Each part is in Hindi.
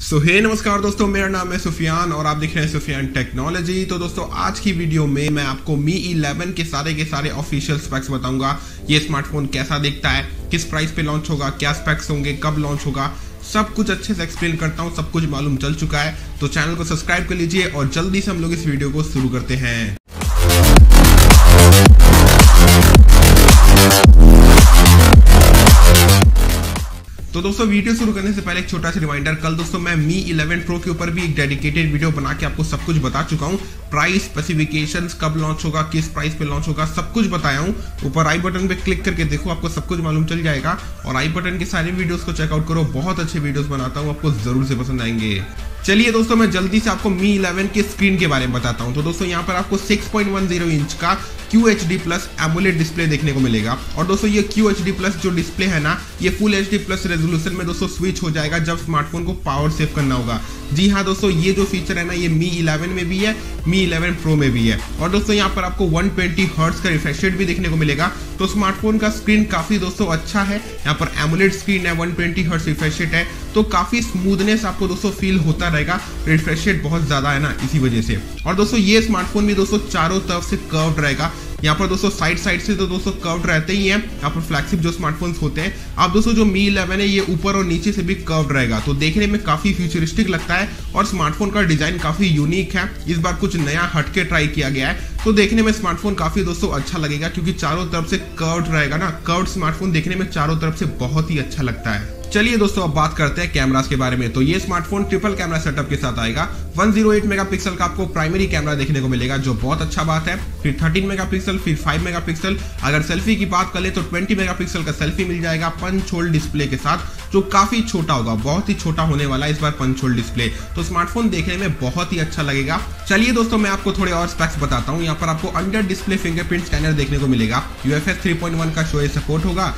नमस्कार दोस्तों, मेरा नाम है सुफियान और आप देख रहे हैं सुफियान टेक्नोलॉजी। तो दोस्तों आज की वीडियो में मैं आपको मी 11 के सारे ऑफिशियल स्पेक्स बताऊंगा। ये स्मार्टफोन कैसा दिखता है, किस प्राइस पे लॉन्च होगा, क्या स्पेक्स होंगे, कब लॉन्च होगा, सब कुछ अच्छे से एक्सप्लेन करता हूं। सब कुछ मालूम चल चुका है, तो चैनल को सब्सक्राइब कर लीजिए और जल्दी से हम लोग इस वीडियो को शुरू करते हैं। तो दोस्तों वीडियो शुरू करने से पहले एक छोटा सा रिमाइंडर, कल दोस्तों मैं मी 11 प्रो के ऊपर भी एक डेडिकेटेड वीडियो बना के आपको सब कुछ बता चुका हूं। प्राइस, स्पेसिफिकेशंस, कब लॉन्च होगा, किस प्राइस पे लॉन्च होगा, सब कुछ बताया हूं। ऊपर आई बटन पे क्लिक करके देखो, आपको सब कुछ मालूम चल जाएगा। और आई बटन के सारे वीडियोस को चेकआउट करो, बहुत अच्छे वीडियोस बनाता हूं, आपको जरूर से पसंद आएंगे। चलिए दोस्तों, मैं जल्दी से आपको मी 11 के स्क्रीन के बारे में बताता हूं। तो दोस्तों यहाँ पर आपको 6.10 इंच का QHD प्लस एमोलेड डिस्प्ले देखने को मिलेगा। और दोस्तों ये QHD प्लस जो डिस्प्ले है ना, ये फुल HD प्लस रेजोल्यूशन में दोस्तों स्विच हो जाएगा जब स्मार्टफोन को पावर सेव करना होगा। जी हाँ दोस्तों, ये जो फीचर है ना, ये मी 11 में भी है, मी 11 प्रो में भी है। और दोस्तों यहाँ पर आपको 120 हर्ट्ज का रिफ्रेश रेट भी देखने को मिलेगा। तो स्मार्टफोन का स्क्रीन काफी दोस्तों अच्छा है। यहाँ पर एमोलेड स्क्रीन है, 120 हर्ट्ज रिफ्रेश रेट है, तो काफी स्मूथनेस आपको दोस्तों फील होता रहेगा। रिफ्रेश रेट बहुत ज्यादा है ना, इसी वजह से। और दोस्तों ये स्मार्टफोन भी दोस्तों चारों तरफ से कर्व्ड रहेगा। यहाँ पर दोस्तों साइड से तो दोस्तों कर्व्ड रहते ही हैं। यहाँ पर फ्लैगशिप जो स्मार्टफोन्स होते हैं, अब दोस्तों जो मी 11 है ये ऊपर और नीचे से भी कर्व्ड रहेगा, तो देखने में काफी फ्यूचरिस्टिक लगता है। और स्मार्टफोन का डिजाइन काफी यूनिक है, इस बार कुछ नया हटके ट्राई किया गया है, तो देखने में स्मार्टफोन काफी दोस्तों अच्छा लगेगा, क्योंकि चारों तरफ से कर्व्ड रहेगा ना। कर्व्ड स्मार्टफोन देखने में चारों तरफ से बहुत ही अच्छा लगता है। चलिए दोस्तों अब बात करते हैं कैमरास के बारे में। तो ये स्मार्टफोन ट्रिपल कैमरा सेटअप के साथ आएगा। 108 मेगापिक्सल का आपको प्राइमरी कैमरा देखने को मिलेगा, जो बहुत अच्छा बात है। फिर 13 मेगापिक्सल, फिर 5 मेगापिक्सल। अगर सेल्फी की बात करें तो 20 मेगापिक्सल का सेल्फी मिल जाएगा पंच होल डिस्प्ले के साथ, जो काफी छोटा होगा, बहुत ही छोटा होने वाला है इस बार पंच होल डिस्प्ले। तो स्मार्टफोन देखने में बहुत ही अच्छा लगेगा। चलिए दोस्तों मैं आपको थोड़े और स्पेक्स बताता हूँ। यहाँ पर आपको अंडर डिस्प्ले फिंगरप्रिंट स्कैनर देखने को मिलेगा। UFS 3.1 का शोए सपोर्ट होगा।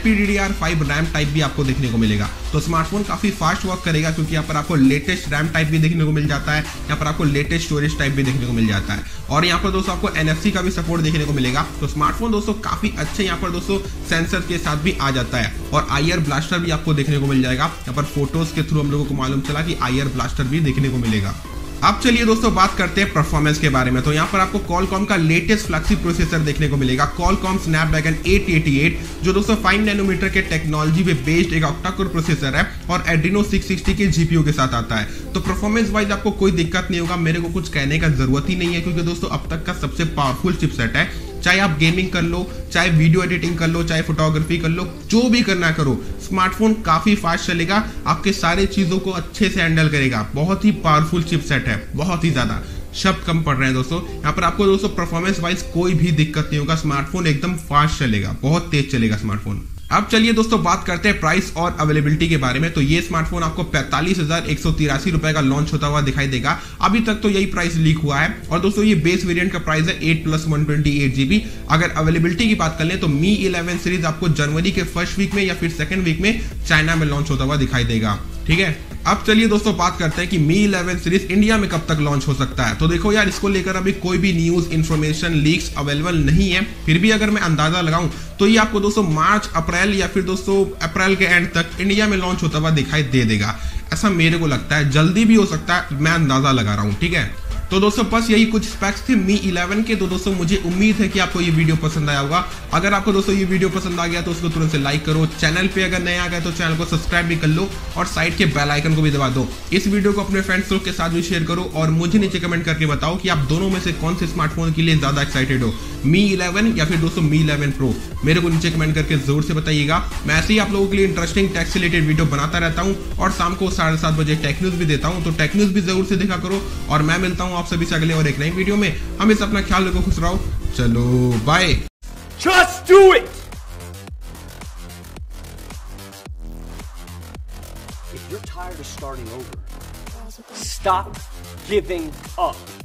LPDDR5 रैम टाइप भी आपको देखने को मिलेगा। तो स्मार्टफोन काफी फास्ट वर्क करेगा, क्योंकि यहाँ पर आपको लेटेस्ट रैम टाइप भी देखने को मिल जाता है। यहाँ पर आपको लेटेस्ट स्टोरेज टाइप भी देखने को मिल जाता है। और यहाँ पर दोस्तों आपको NFC का भी सपोर्ट देखने को मिलेगा। तो स्मार्टफोन दोस्तों काफी अच्छे यहाँ पर दोस्तों सेंसर के साथ भी आ जाता है। और IR ब्लास्टर भी आपको देखने को मिल जाएगा। यहाँ पर फोटोज के थ्रू हम लोगों को मालूम चला कि IR ब्लास्टर भी देखने को मिलेगा। अब चलिए दोस्तों बात करते हैं परफॉर्मेंस के बारे में। तो यहाँ पर आपको Qualcomm का लेटेस्ट फ्लैगशिप प्रोसेसर देखने को मिलेगा, Qualcomm Snapdragon 888, जो दोस्तों 5 नैनोमीटर के टेक्नोलॉजी पे बेस्ड एक ऑक्टा कोर प्रोसेसर है और Adreno 660 के GPU के साथ आता है। तो परफॉर्मेंस वाइज आपको कोई दिक्कत नहीं होगा, मेरे को कुछ कहने का जरूरत ही नहीं है, क्योंकि दोस्तों अब तक का सबसे पावरफुल चिपसेट है। चाहे आप गेमिंग कर लो, चाहे वीडियो एडिटिंग कर लो, चाहे फोटोग्राफी कर लो, जो भी करना करो, स्मार्टफोन काफी फास्ट चलेगा, आपके सारे चीजों को अच्छे से हैंडल करेगा। बहुत ही पावरफुल चिपसेट है, बहुत ही ज्यादा। शब्द कम पड़ रहे हैं दोस्तों। यहाँ पर आपको दोस्तों परफॉर्मेंस वाइज कोई भी दिक्कत नहीं होगा, स्मार्टफोन एकदम फास्ट चलेगा, बहुत तेज चलेगा स्मार्टफोन। अब चलिए दोस्तों बात करते हैं प्राइस और अवेलेबिलिटी के बारे में। तो ये स्मार्टफोन आपको 45,183 रुपए का लॉन्च होता हुआ दिखाई देगा। अभी तक तो यही प्राइस लीक हुआ है। और दोस्तों ये बेस वेरिएंट का प्राइस है 8+128 GB। अगर अवेलेबिलिटी की बात कर लें तो मी 11 सीरीज आपको जनवरी के फर्स्ट वीक में या फिर सेकंड वीक में चाइना में लॉन्च होता हुआ दिखाई देगा। ठीक है, अब चलिए दोस्तों बात करते हैं कि मी 11 सीरीज इंडिया में कब तक लॉन्च हो सकता है। तो देखो यार, इसको लेकर अभी कोई भी न्यूज, इंफॉर्मेशन, लीक्स अवेलेबल नहीं है। फिर भी अगर मैं अंदाजा लगाऊं तो ये आपको दोस्तों मार्च, अप्रैल या फिर दोस्तों अप्रैल के एंड तक इंडिया में लॉन्च होता हुआ दिखाई दे देगा, ऐसा मेरे को लगता है। जल्दी भी हो सकता है, मैं अंदाजा लगा रहा हूं। ठीक है, तो दोस्तों बस यही कुछ स्पेक्स थे मी 11 के। तो दोस्तों मुझे उम्मीद है कि आपको ये वीडियो पसंद आया होगा। अगर आपको दोस्तों ये वीडियो पसंद आ गया तो उसको तुरंत से लाइक करो। चैनल पे अगर नए आ गए तो चैनल को सब्सक्राइब भी कर लो और साइड के बेल आइकन को भी दबा दो। इस वीडियो को अपने फ्रेंड्स लोग के साथ भी शेयर करो और मुझे नीचे कमेंट करके बताओ कि आप दोनों में से कौन से स्मार्टफोन के लिए ज्यादा एक्साइटेड हो, मी 11 या फिर दोस्तों मी 11 प्रो। मेरे को नीचे कमेंट करके जरूर से बताइएगा। मैं ऐसे ही आप लोगों के लिए इंटरेस्टिंग टेक से रिलेटेड वीडियो बनाता रहता हूँ और शाम को 7:30 बजे टेक न्यूज भी देता हूँ। तो टेक न्यूज भी जरूर से देखा करो और मैं मिलता हूँ आप सभी से अगले और एक नई वीडियो में। हमेशा अपना ख्याल रखो, खुश रहो। चलो bye. Just do it! If you're tired of starting over, stop giving up.